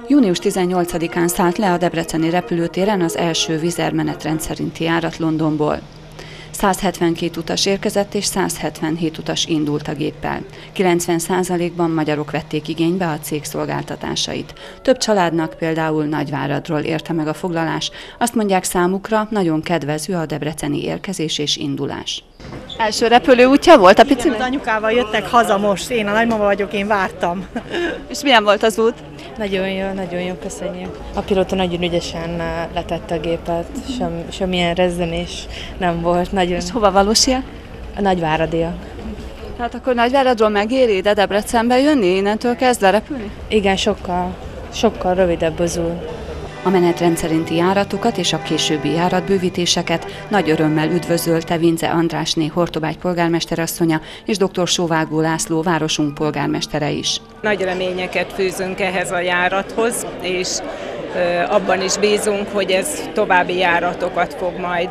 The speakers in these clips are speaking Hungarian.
Június 18-án szállt le a debreceni repülőtéren az első Wizz Air menetrend szerinti járat Londonból. 172 utas érkezett és 177 utas indult a géppel. 90%-ban magyarok vették igénybe a cég szolgáltatásait. Több családnak például Nagyváradról érte meg a foglalás. Azt mondják, számukra nagyon kedvező a debreceni érkezés és indulás. Első repülőútja volt a picinek? Az anyukával jöttek haza most, én a nagymama vagyok, én vártam. És milyen volt az út? Nagyon jó, köszönjük. A pilóta nagyon ügyesen letette a gépet, semmilyen rezzenés nem volt. Nagyon... És hova valósiak? A Nagyváradiak. Tehát akkor Nagyváradról megéri ide Debrecenbe jönni, innentől kezdve repülni? Igen, sokkal rövidebb az út. A menetrend szerinti járatokat és a későbbi járatbővítéseket nagy örömmel üdvözölte Vince Andrásné Hortobágy polgármesterasszonya és dr. Sóvágó László városunk polgármestere is. Nagy reményeket fűzünk ehhez a járathoz, és abban is bízunk, hogy ez további járatokat fog majd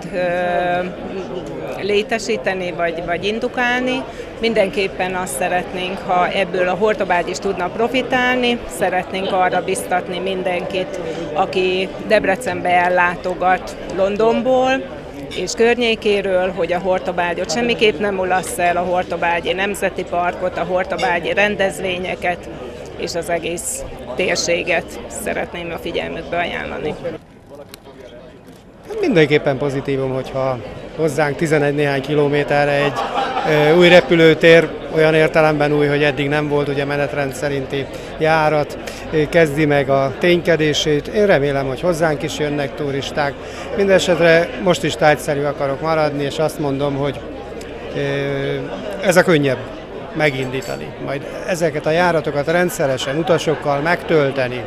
létesíteni, vagy indukálni. Mindenképpen azt szeretnénk, ha ebből a Hortobágy is tudna profitálni, szeretnénk arra biztatni mindenkit, aki Debrecenbe ellátogat Londonból és környékéről, hogy a Hortobágyot semmiképp nem mulassz el, a Hortobágyi Nemzeti Parkot, a hortobágyi rendezvényeket és az egész térséget szeretném a figyelmükbe ajánlani. Mindenképpen pozitívum, hogyha hozzánk 11 néhány kilométerre egy új repülőtér, olyan értelemben új, hogy eddig nem volt ugye menetrend szerinti járat, kezdi meg a ténykedését. Én remélem, hogy hozzánk is jönnek turisták. Mindenesetre most is tárgyszerű akarok maradni, és azt mondom, hogy ez a könnyebb megindítani. Majd ezeket a járatokat rendszeresen utasokkal megtölteni,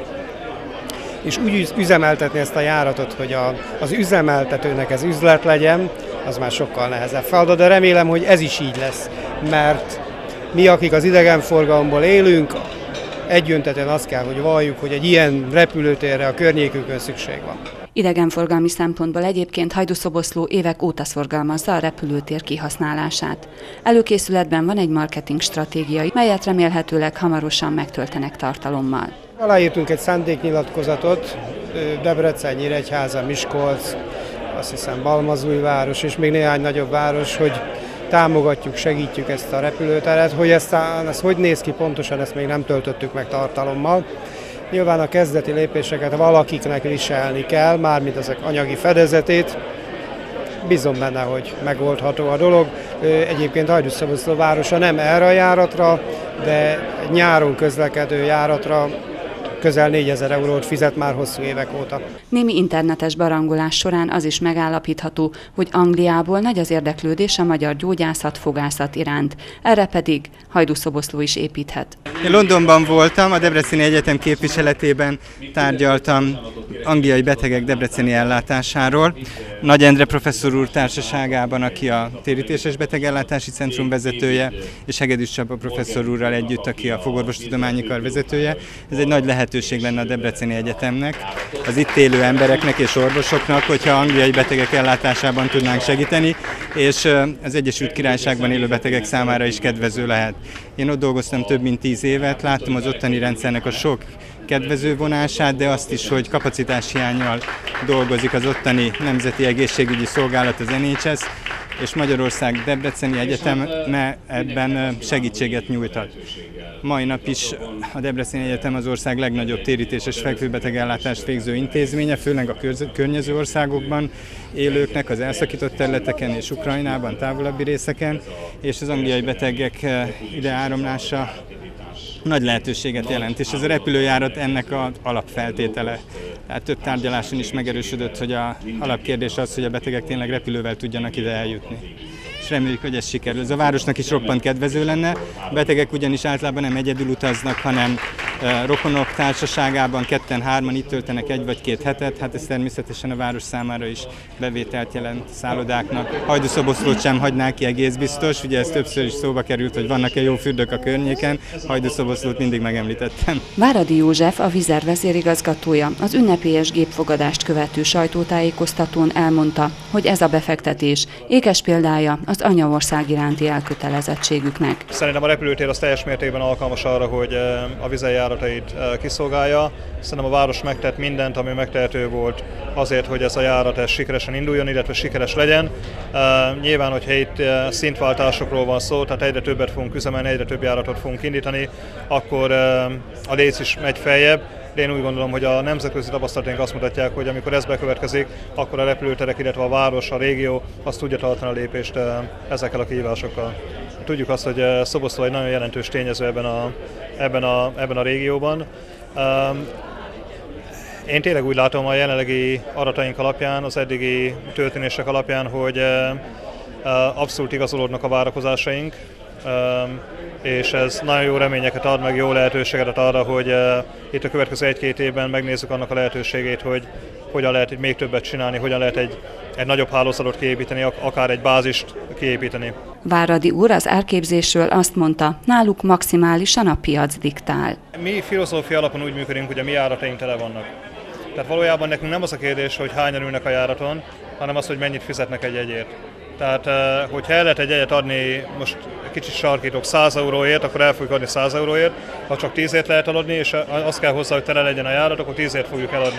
és úgy üzemeltetni ezt a járatot, hogy az üzemeltetőnek ez üzlet legyen, az már sokkal nehezebb feladat, de remélem, hogy ez is így lesz, mert mi, akik az idegenforgalomból élünk, egyöntetően azt kell, hogy valljuk, hogy egy ilyen repülőtérre a környékünkön szükség van. Idegenforgalmi szempontból egyébként Hajdúszoboszló évek óta szorgalmazza a repülőtér kihasználását. Előkészületben van egy marketing stratégia, melyet remélhetőleg hamarosan megtöltenek tartalommal. Aláírtunk egy szándéknyilatkozatot, Debrecen, Nyíregyháza, Miskolc, azt hiszem Balmazújváros és még néhány nagyobb város, hogy támogatjuk, segítjük ezt a repülőteret, hogy ez hogy néz ki pontosan, ezt még nem töltöttük meg tartalommal. Nyilván a kezdeti lépéseket valakiknek viselni kell, mármint ezek anyagi fedezetét. Bízom benne, hogy megoldható a dolog. Egyébként Hajdúszoboszló városa nem erre a járatra, de nyáron közlekedő járatra közel 4000 eurót fizet már hosszú évek óta. Némi internetes barangolás során az is megállapítható, hogy Angliából nagy az érdeklődés a magyar gyógyászat-fogászat iránt. Erre pedig Hajdúszoboszló is építhet. Én Londonban voltam, a Debreceni Egyetem képviseletében tárgyaltam angliai betegek debreceni ellátásáról. Nagy Endre professzor úr társaságában, aki a Térítéses Betegellátási Centrum vezetője, és Hegedűs Csaba professzor úrral együtt, aki a Fogorvostudományi Kar vezetője. Ez egy nagy lehetőség lenne a Debreceni Egyetemnek, az itt élő embereknek és orvosoknak, hogyha angliai betegek ellátásában tudnánk segíteni, és az Egyesült Királyságban élő betegek számára is kedvező lehet. Én ott dolgoztam több mint 10 évet, láttam az ottani rendszernek a sok kedvező vonását, de azt is, hogy kapacitáshiánnyal dolgozik az ottani Nemzeti Egészségügyi Szolgálat, az NHS, és Magyarország Debreceni Egyeteme ebben segítséget nyújtott. Mai nap is a Debreceni Egyetem az ország legnagyobb térítéses fekvőbetegellátást végző intézménye, főleg a környező országokban élőknek, az elszakított területeken és Ukrajnában, távolabbi részeken, és az angliai betegek ide áramlása nagy lehetőséget jelent, és ez a repülőjárat ennek az alapfeltétele. Tehát több tárgyaláson is megerősödött, hogy az alapkérdés az, hogy a betegek tényleg repülővel tudjanak ide eljutni. És reméljük, hogy ez sikerül. Ez a városnak is roppant kedvező lenne. A betegek ugyanis általában nem egyedül utaznak, hanem rokonok társaságában, 2-3-an itt töltenek 1 vagy 2 hetet. Hát ez természetesen a város számára is bevételt jelent szállodáknak. Hajdúszoboszlót sem hagynák ki egész biztos, ugye ez többször is szóba került, hogy vannak-e jó fürdők a környéken. Hajdúszoboszlót mindig megemlítettem. Váradi József, a Wizz Air vezérigazgatója az ünnepélyes gépfogadást követő sajtótájékoztatón elmondta, hogy ez a befektetés ékes példája az anyaország iránti elkötelezettségüknek. Szerintem a repülőtér az teljes mértékben alkalmas arra, hogy a Wizz Air járatait kiszolgálja. Szerintem a város megtett mindent, ami megtehető volt azért, hogy ez a járat sikeresen induljon, illetve sikeres legyen. Nyilván, hogyha itt szintváltásokról van szó, tehát egyre többet fogunk üzemelni, egyre több járatot fogunk indítani, akkor a léc is megy feljebb. De én úgy gondolom, hogy a nemzetközi tapasztalataink azt mutatják, hogy amikor ez bekövetkezik, akkor a repülőterek, illetve a város, a régió azt tudja tartani a lépést ezekkel a kihívásokkal. Tudjuk azt, hogy Szoboszló egy nagyon jelentős tényező ebben a régióban. Én tényleg úgy látom a jelenlegi adataink alapján, az eddigi történések alapján, hogy abszolút igazolódnak a várakozásaink, és ez nagyon jó reményeket ad, meg jó lehetőséget arra, hogy itt a következő 1-2 évben megnézzük annak a lehetőségét, hogy hogyan lehet még többet csinálni, hogyan lehet egy nagyobb hálózatot kiépíteni, akár egy bázist kiépíteni. Váradi úr az árképzésről azt mondta, náluk maximálisan a piac diktál. Mi filozófia alapon úgy működünk, hogy a mi járataink tele vannak. Tehát valójában nekünk nem az a kérdés, hogy hányan ülnek a járaton, hanem az, hogy mennyit fizetnek egy jegyért. Tehát, hogyha el lehet egy jegyet adni, most kicsit sarkítok, 100 euróért, akkor el fogjuk adni 100 euróért, ha csak 10-ért lehet eladni, és az kell hozzá, hogy tele legyen a járat, akkor 10-ért fogjuk eladni.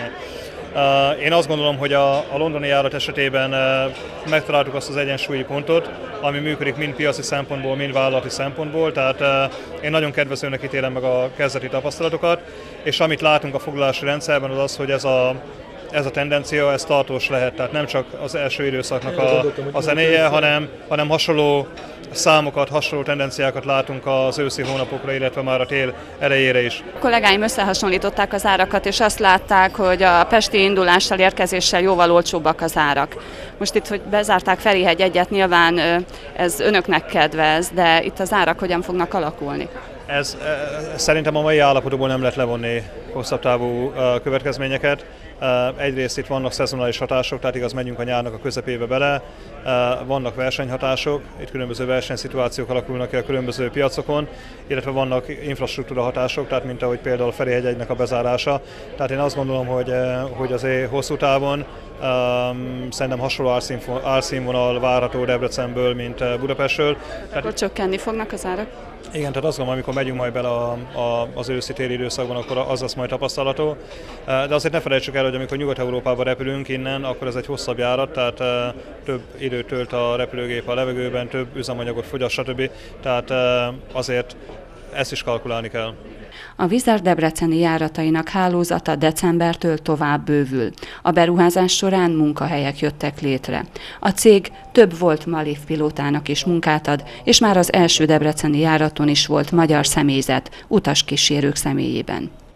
Én azt gondolom, hogy a londoni járat esetében megtaláltuk azt az egyensúlyi pontot, ami működik mind piaci szempontból, mind vállalati szempontból, tehát én nagyon kedvezőnek ítélem meg a kezdeti tapasztalatokat, és amit látunk a foglalási rendszerben az az, hogy ez a tendencia, ez tartós lehet, tehát nem csak az első időszaknak a zenéje, hanem hasonló számokat, hasonló tendenciákat látunk az őszi hónapokra, illetve már a tél elejére is. A kollégáim összehasonlították az árakat, és azt látták, hogy a pesti indulással, érkezéssel jóval olcsóbbak az árak. Most itt, hogy bezárták Ferihegy egyet, nyilván ez önöknek kedvez, de itt az árak hogyan fognak alakulni? Szerintem a mai állapotokból nem lehet levonni hosszabb távú következményeket. Egyrészt itt vannak szezonális hatások, tehát igaz, megyünk a nyárnak a közepébe bele, vannak versenyhatások, itt különböző versenyszituációk alakulnak ki a különböző piacokon, illetve vannak infrastruktúra hatások, tehát mint ahogy például a Ferihegy egynek a bezárása. Tehát én azt gondolom, hogy azért hosszú távon szerintem hasonló árszínvonal várható Debrecenből, mint Budapestről. Akkor csökkenni fognak az árak? Igen, tehát azt gondolom, amikor megyünk majd bele az őszi-téli időszakban, akkor az lesz majd tapasztalható. De azért ne felejtsük el, hogy amikor Nyugat-Európába repülünk innen, akkor ez egy hosszabb járat, tehát több időt tölt a repülőgép a levegőben, több üzemanyagot fogyaszt, stb. Tehát azért ezt is kalkulálni kell. A Wizz debreceni járatainak hálózata decembertől tovább bővül. A beruházás során munkahelyek jöttek létre. A cég több volt Malév pilótának is munkát ad, és már az első debreceni járaton is volt magyar személyzet, utaskísérők személyében.